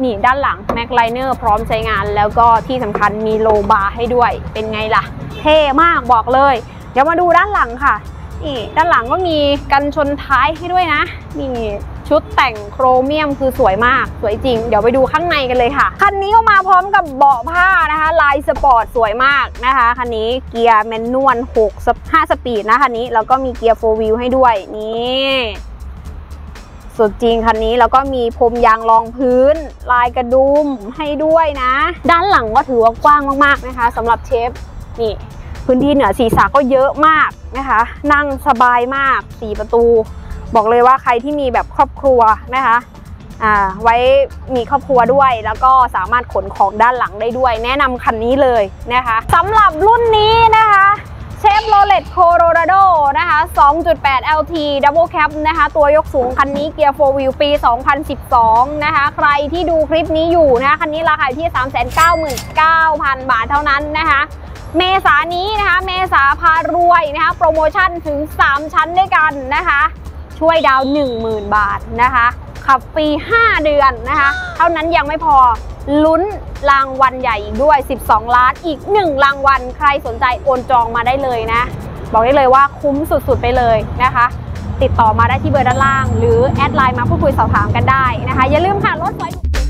นี่ด้านหลังแม็กไลเนอร์พร้อมใช้งานแล้วก็ที่สำคัญมีโลบาร์ให้ด้วยเป็นไงล่ะเท่มากบอกเลยเดี๋ยวมาดูด้านหลังค่ะนี่ด้านหลังก็มีกันชนท้ายให้ด้วยนะนี่ชุดแต่งโครเมียมคือสวยมากสวยจริงเดี๋ยวไปดูข้างในกันเลยค่ะคันนี้ก็มาพร้อมกับเบาะผ้านะคะลายสปอร์ตสวยมากนะคะคันนี้เกียร์แมนนวล5 สปีดนะคันนี้แล้วก็มีเกียร์4 วิวให้ด้วยนี่สุดจริงคันนี้แล้วก็มีพรมยางรองพื้นลายกระดุมให้ด้วยนะด้านหลังก็ถือว่ากว้างมากๆนะคะสำหรับเชฟนี่พื้นที่เหนือศีรษะก็เยอะมากนะคะนั่งสบายมาก4 ประตูบอกเลยว่าใครที่มีแบบครอบครัวนะคะไว้มีครอบครัวด้วยแล้วก็สามารถขนของด้านหลังได้ด้วยแนะนำคันนี้เลยนะคะสำหรับรุ่นนี้นะคะเชฟโรเลตโคโลราโดนะคะ 2.8 LT Double Cab นะคะตัวยกสูงคันนี้เกียร์4 วิวปี 2012นะคะใครที่ดูคลิปนี้อยู่นะคะคันนี้ราคาที่ 399,000 บาทเท่านั้นนะคะเมษานี้นะคะเมษาพารวยนะคะโปรโมชั่นถึง3 ชั้นด้วยกันนะคะช่วยดาว 10,000 บาทนะคะขับฟรี5 เดือนนะคะเท่านั้นยังไม่พอลุ้นรางวัลใหญ่อีกด้วย12 ล้านอีก1 รางวัลใครสนใจโอนจองมาได้เลยนะบอกได้เลยว่าคุ้มสุดๆไปเลยนะคะติดต่อมาได้ที่เบอร์ด้านล่างหรือแอดไลน์มาพูดคุยสอบถามกันได้นะคะอย่าลืมค่ะรถสวย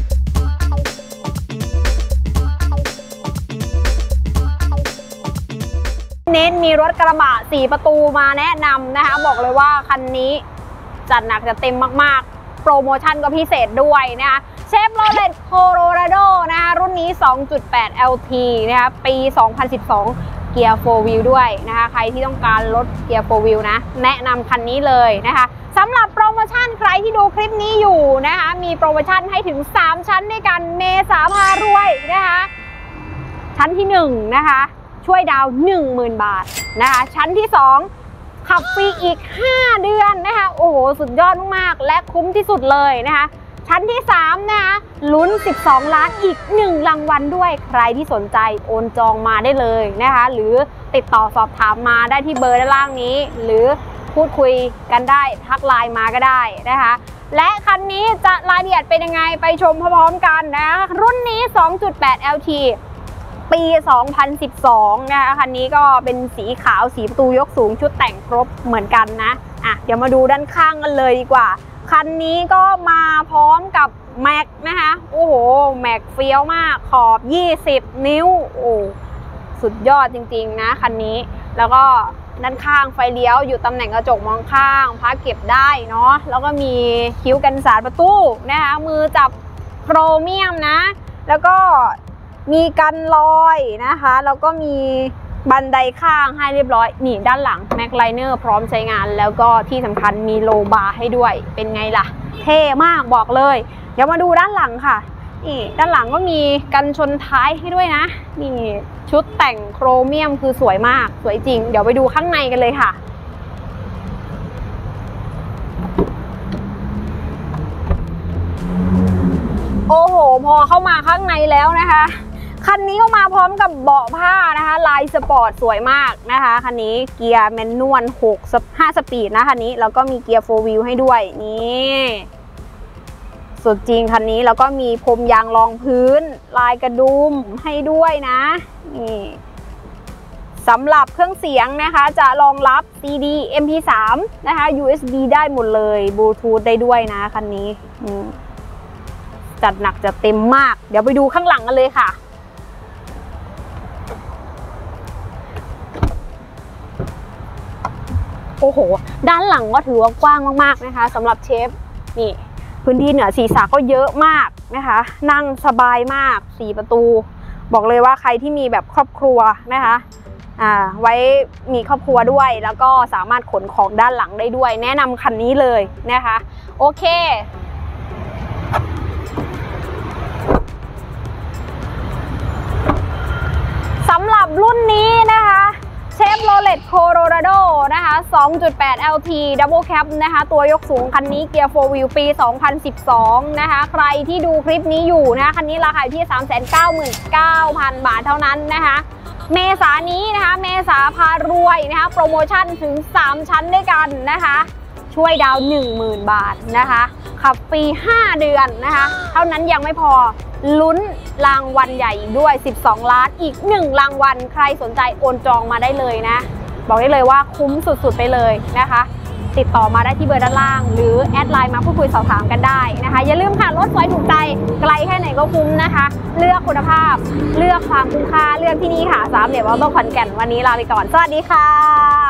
เน้นมีรถกระบะ4 ประตูมาแนะนำนะคะบอกเลยว่าคันนี้จัดหนักจัดเต็มมากๆโปรโมชั่นก็พิเศษด้วยนะคะเชฟโรเลตโคโลราโดนะคะรุ่นนี้ 2.8 LT นะคะปี 2012 เกียร์4 วิวด้วยนะคะใครที่ต้องการรถเกียร์4 วิวนะแนะนำคันนี้เลยนะคะสำหรับโปรโมชั่นใครที่ดูคลิปนี้อยู่นะคะมีโปรโมชั่นให้ถึง3 ชั้นด้วยกันเมษาพารวยนะคะชั้นที่1นะคะช่วยดาว 10,000 บาทนะคะชั้นที่2ขับฟรีอีก5 เดือนนะคะโอ้โหสุดยอดมากๆและคุ้มที่สุดเลยนะคะชั้นที่3นะคะลุ้น12 ล้านอีก1 รางวัลด้วยใครที่สนใจโอนจองมาได้เลยนะคะหรือติดต่อสอบถามมาได้ที่เบอร์ด้านล่างนี้หรือพูดคุยกันได้ทักไลน์มาก็ได้นะคะและคันนี้จะรายละเอียดเป็นยังไงไปชมพร้อมๆกันนะรุ่นนี้ 2.8 LTปี 2012 นะคะคันนี้ก็เป็นสีขาว4 ประตูยกสูงชุดแต่งครบเหมือนกันนะเดี๋ยวมาดูด้านข้างกันเลยดีกว่าคันนี้ก็มาพร้อมกับแม็กนะคะโอ้โหแม็กเฟี้ยวมากขอบ20 นิ้วโอ้สุดยอดจริงๆนะคันนี้แล้วก็ด้านข้างไฟเลี้ยวอยู่ตำแหน่งกระจกมองข้างพับเก็บได้เนาะแล้วก็มีคิ้วกันสาดประตูนะคะมือจับโครเมียมนะแล้วก็มีกันรอยนะคะแล้วก็มีบันไดข้างให้เรียบร้อยนี่ด้านหลังแม็กไลเนอร์พร้อมใช้งานแล้วก็ที่สำคัญมีโลบาร์ให้ด้วยเป็นไงล่ะเท่มากบอกเลยเดี๋ยวมาดูด้านหลังค่ะนี่ด้านหลังก็มีกันชนท้ายให้ด้วยนะนี่ชุดแต่งโครเมียมคือสวยมากสวยจริงเดี๋ยวไปดูข้างในกันเลยค่ะโอ้โหพอเข้ามาข้างในแล้วนะคะคันนี้ก็มาพร้อมกับเบาะผ้านะคะลายสปอร์ตสวยมากนะคะคันนี้เกียร์แมนนวล5 สปีดนะคันนี้แล้วก็มีเกียร์4 วิวให้ด้วยนี่สุดจริงคันนี้แล้วก็มีพรมยางรองพื้นลายกระดุมให้ด้วยนะนี่สำหรับเครื่องเสียงนะคะจะรองรับ CD MP3 นะคะ USB ได้หมดเลยบลูทูธได้ด้วยนะคันนี้จัดหนักจัดเต็มมากเดี๋ยวไปดูข้างหลังกันเลยค่ะโอ้โหด้านหลังก็ถือว่ากว้างมากๆนะคะสำหรับเชฟนี่พื้นที่เหนือศีรษะก็เยอะมากนะคะนั่งสบายมาก4 ประตูบอกเลยว่าใครที่มีแบบครอบครัวนะคะไว้มีครอบครัวด้วยแล้วก็สามารถขนของด้านหลังได้ด้วยแนะนำคันนี้เลยนะคะโอเคสำหรับรุ่นนี้นะคะเชฟโรเลตโคโลราโดนะคะ 2.8 LT Double Cab นะคะตัวยกสูงคันนี้เกียร์4 วิวปี 2012 นะคะใครที่ดูคลิปนี้อยู่นะคันนี้ราคาที่ 399,000 บาทเท่านั้นนะคะเมษานี้นะคะเมษาพารวยนะคะโปรโมชั่นถึง3 ชั้นด้วยกันนะคะช่วยดาวน์ 10,000 บาทนะคะขับฟรี5 เดือนนะคะเท่านั้นยังไม่พอลุ้นรางวัลใหญ่อีกด้วย12 ล้านอีก1รางวัลใครสนใจโอนจองมาได้เลยนะบอกได้เลยว่าคุ้มสุดๆไปเลยนะคะติดต่อมาได้ที่เบอร์ด้านล่างหรือแอดไลน์มาพูดคุยสอบถามกันได้นะคะอย่าลืมค่ะรถสวยถูกใจไกลแค่ไหนก็คุ้มนะคะเลือกคุณภาพเลือกความคุ้มค่าเลือกที่นี่ค่ะ3 เหลี่ยมออโต้ขอนแก่นวันนี้ลาไปก่อนสวัสดีค่ะ